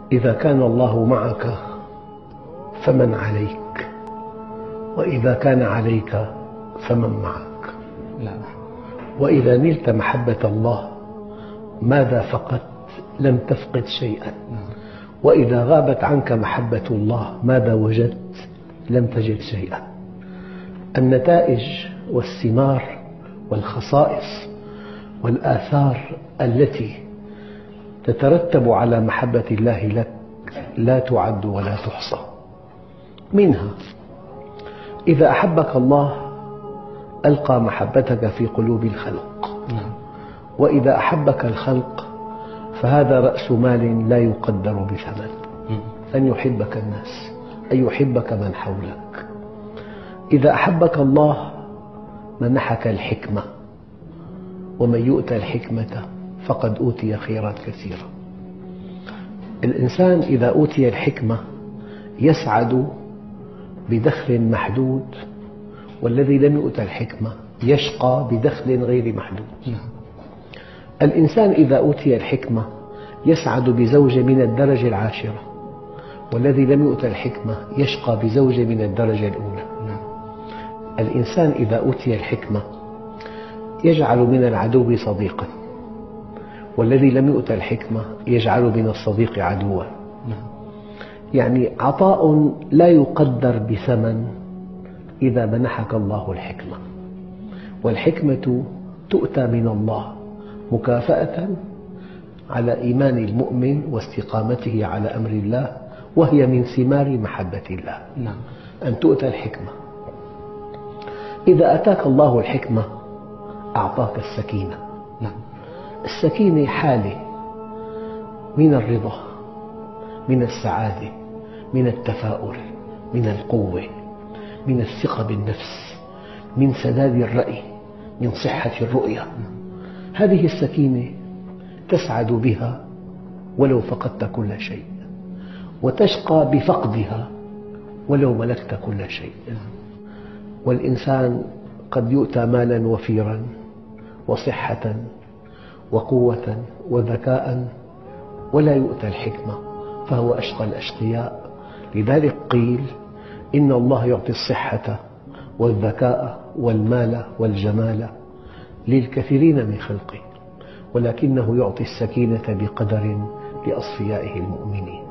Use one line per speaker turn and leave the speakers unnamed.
إذا كان الله معك فمن عليك، وإذا كان عليك فمن معك. وإذا نلت محبة الله ماذا فقدت؟ لم تفقد شيئا. وإذا غابت عنك محبة الله ماذا وجدت؟ لم تجد شيئا. النتائج والثمار والخصائص والآثار التي تترتب على محبة الله لك لا تعد ولا تحصى. منها إذا أحبك الله ألقى محبتك في قلوب الخلق، وإذا أحبك الخلق فهذا رأس مال لا يقدر بثمن، أن يحبك الناس، أن يحبك من حولك. إذا أحبك الله منحك الحكمة، ومن يؤتى الحكمة فقد أوتي خيرا كثيرا. الإنسان إذا أوتي الحكمة يسعد بدخل محدود، والذي لم يؤت الحكمة يشقى بدخل غير محدود. الإنسان إذا أوتي الحكمة يسعد بزوجة من الدرجة العاشرة، والذي لم يؤت الحكمة يشقى بزوجة من الدرجة الأولى. الإنسان إذا أوتي الحكمة يجعل من العدو صديقا، والذي لم يؤت الحكمة يجعل من الصديق عدوا. يعني عطاء لا يقدر بثمن إذا منحك الله الحكمة. والحكمة تؤتى من الله مكافأة على إيمان المؤمن واستقامته على أمر الله، وهي من ثمار محبة الله أن تؤتى الحكمة. إذا أتاك الله الحكمة أعطاك السكينة. السكينة حالة من الرضا، من السعادة، من التفاؤل، من القوة، من الثقة بالنفس، من سداد الرأي، من صحة الرؤية. هذه السكينة تسعد بها ولو فقدت كل شيء، وتشقى بفقدها ولو ملكت كل شيء. والإنسان قد يؤتى مالا وفيرا وصحة وقوة وذكاء ولا يؤتى الحكمة، فهو أشقى الأشقياء. لذلك قيل إن الله يعطي الصحة والذكاء والمال والجمال للكثيرين من خلقه، ولكنه يعطي السكينة بقدر لأصفيائه المؤمنين.